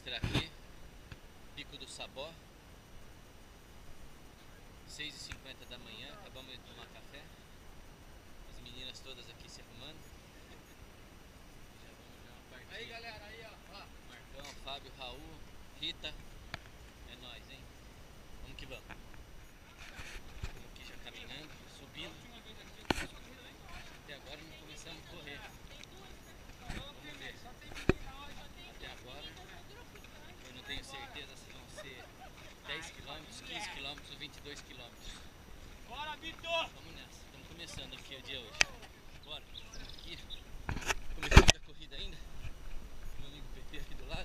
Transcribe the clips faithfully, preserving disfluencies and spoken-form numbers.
mostrar aqui, Pico do Sabó, seis e cinquenta da manhã, acabamos de tomar café, as meninas todas aqui se arrumando. Já vamos dar uma partida. Aí galera, aí ó, ó. Marcão, Fábio, Raul, Rita, é nóis, hein? Vamos que vamos. Estamos aqui já caminhando, subindo. Até agora não começamos a correr. Vamos ver. Até agora eu não tenho certeza se vão ser dez quilômetros, quinze quilômetros ou vinte e dois quilômetros. Bora, Vitor! Vamos nessa, estamos começando aqui o dia hoje. Bora, estamos aqui, começando a corrida ainda. Meu amigo P P aqui do lado.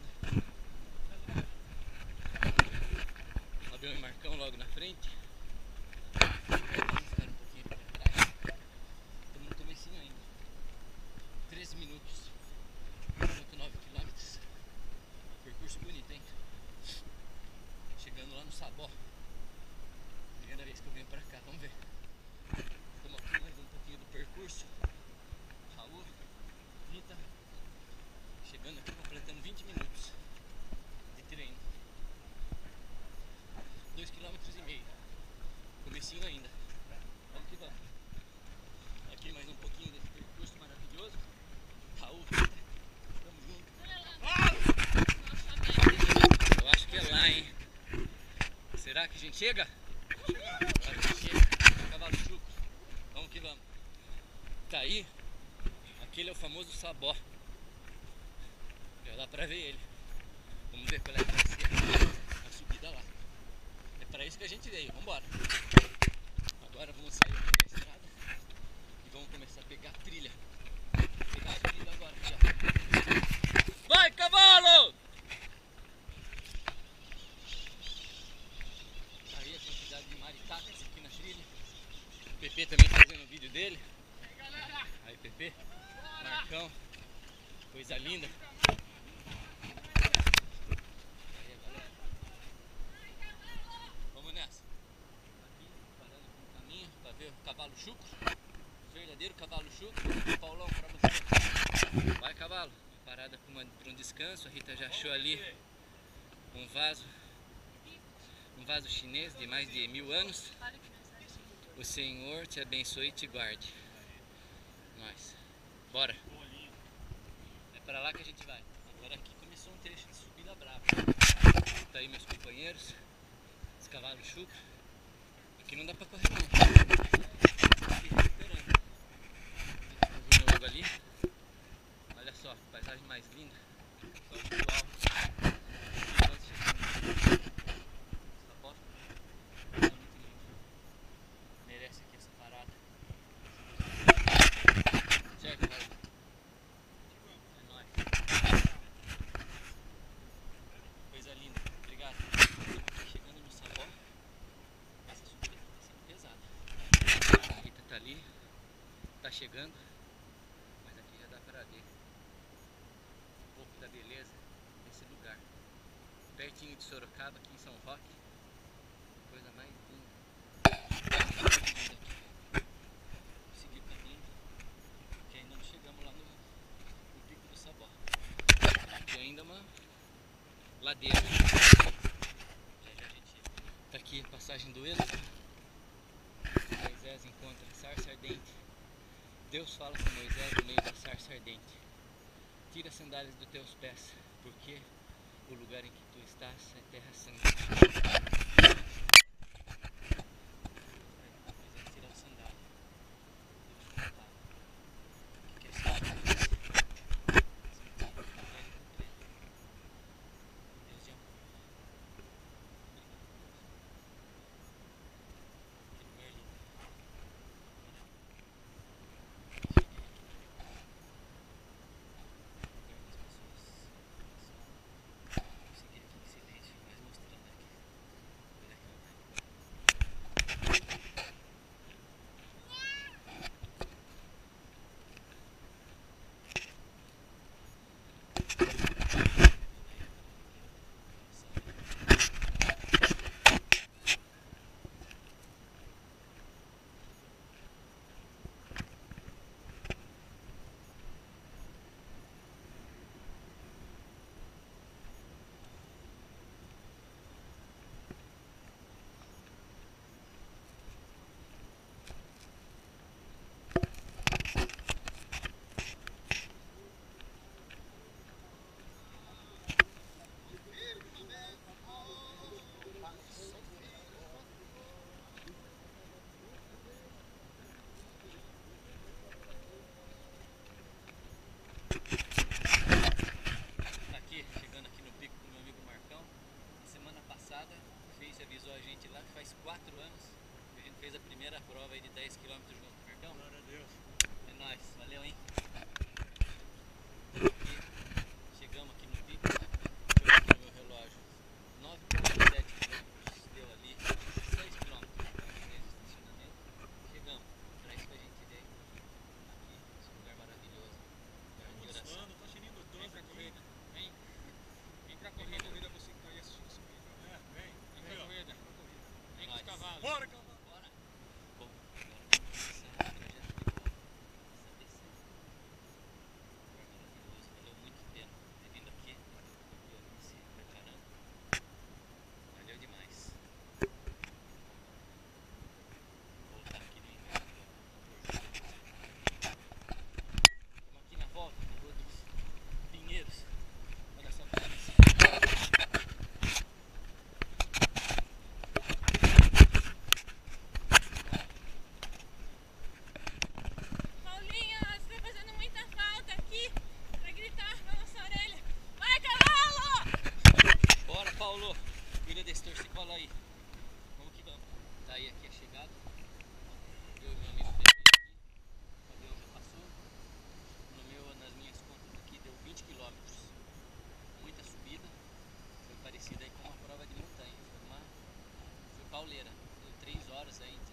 Fabião e Marcão logo na frente. Vamos ficar um pouquinho para trás. Estamos no comecinho ainda. treze minutos. nove quilômetros. Percurso bonito, hein? Chegando lá no Sabó. Primeira vez que eu venho pra cá, vamos ver. Estamos aqui mais um pouquinho do percurso. Raul, Rita. Chegando aqui, completando vinte minutos de treino. dois quilômetros e meio. Comecinho ainda. Vamos que vamos. Aqui mais um pouquinho desse percurso maravilhoso. Raul, Rita. Tamo junto. Eu acho que é lá, hein? Será que a gente chega? Claro que chega. Cavalo chuco. Vamos que vamos. Tá aí. Aquele é o famoso Sabó. Já dá pra ver ele. Vamos ver qual é que vai ser a subida lá. É pra isso que a gente veio. Vambora. Agora vamos sair aqui da estrada e vamos começar a pegar a trilha. Pegar a trilha agora já. Vai, cavalo! Aí a quantidade de maritacas aqui na trilha. O P P também fazendo o vídeo dele. Aí, P P. Marcão. Coisa linda. Aí, galera. Vamos nessa. Aqui, parando no caminho para ver o cavalo chuco. O verdadeiro cavalo chuco. Paulão pra você. Vai, cavalo. Parada para um descanso. A Rita já achou ali um vaso. Um vaso chinês de mais de mil anos. O Senhor te abençoe e te guarde. Nós. Bora. É para lá que a gente vai. Agora aqui começou um trecho de subida brava. Tá aí meus companheiros. Os cavalos chucros. Aqui não dá para correr não. Aqui recuperando. Logo ali. Olha só, paisagem mais linda. Só o visual. Merece aqui essa parada. Certo, cara? É nóis. Coisa linda. Obrigado. Aqui chegando no Sabó. Essa subida aqui tá sendo pesada. A Rita tá ali. Tá chegando. Mas aqui já dá pra ver um pouco da beleza desse lugar. Pertinho de Sorocaba, aqui em São Roque. Coisa mais linda. Seguir o caminho, que ainda não chegamos lá no, no Pico do Sabó. Aqui ainda uma ladeira. Já já a gente tá aqui, a passagem do Êxodo. Moisés encontra a sarça ardente. Deus fala com Moisés no meio da sarça ardente. Tira as sandálias dos teus pés, porque o lugar em que tu estás é terra santa. Moisés tira a sandália. O que é isso? Deus de amor. Que lugar lindo. Seguir aqui em silêncio, mas mostrando aqui pauleira. Deu três horas aí.